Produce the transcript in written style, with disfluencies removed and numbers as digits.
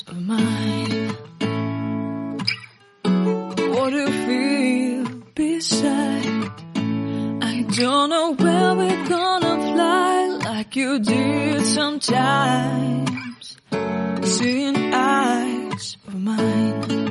eyes of mine. What do you feel beside? I don't know where we're gonna fly like you did sometimes. Seeing eyes of mine.